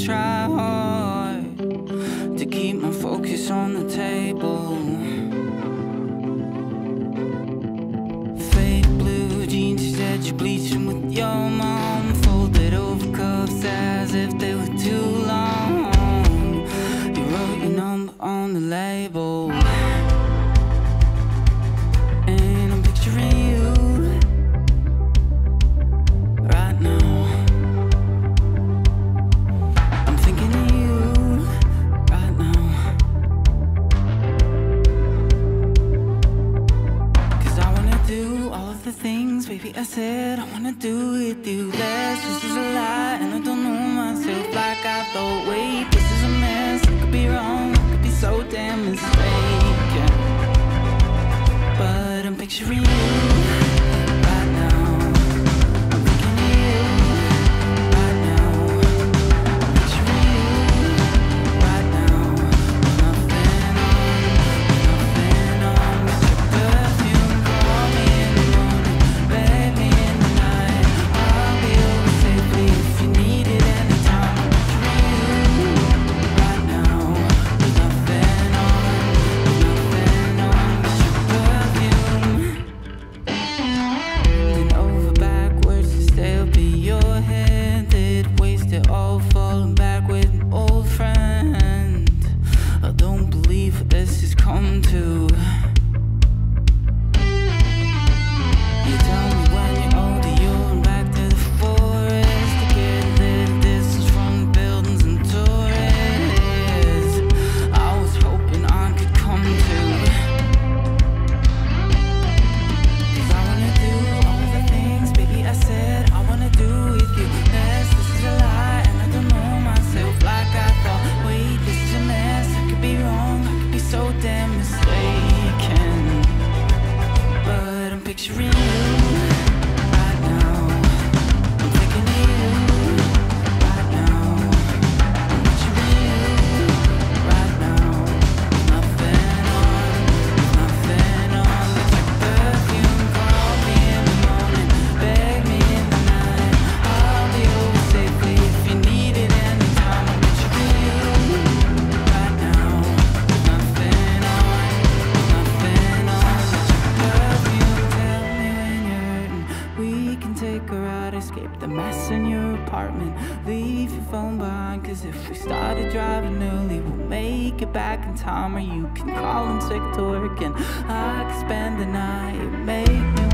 try hard to keep my focus on the table. Fake blue jeans, you said you bleached them with your mom. Folded over cuffs as if they were too long. You wrote your number on the label, and I'm picturing you right now. I'm thinking of you right now. 'Cause I wanna do all of the things, baby, I said I wanna do with you. Less, this is a lie, and I don't know myself like I thought. Wait, this is a mess, I could be wrong, I could be so damn mistaken. But I'm picturing you right now. I'm thinking of you right now. I'm picturing you right now. With nothing on, with your perfume. Call me in the morning, beg me in the night. I'll be over safely if you need it anytime. I'm picturing you right now. With nothing on, with your perfume. Bending over backwards to stay up in your head. Did waste it all, falling back with an old friend. I don't believe what this has come to. You tell me when you're older you'll run back to the forest to get a little distance from the buildings and tourists. I was hoping I could come to. 'Cause I wanna do all the things, baby, I said I wanna do with you. Yes, this is a lie, and I don't know myself like I thought. Wait, this is a mess, I could be wrong, I could be so damn mistaken. But I'm picturing you right now. I'm thinking of you right now. I'm picturing you right now. Nothing on, nothing on. With your perfume, call me in the morning, beg me in the night. I'll be over safely if you need it anytime. I'm picturing you right now. Nothing on, nothing on. With your perfume, tell me when you're hurting. We can take a ride, escape the mess in your apartment. Leave your phone behind, 'cause if we started driving early, we'll make it back in time. Or you can call in sick to work, and I can spend the night. Make me